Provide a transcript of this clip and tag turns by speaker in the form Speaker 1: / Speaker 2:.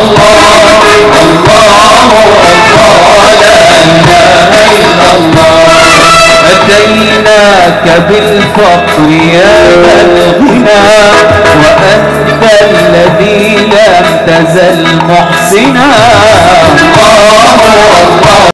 Speaker 1: أتيناك بالفقر يا ذا الغنى وأنت الذي لم تزل محسنا. الله الله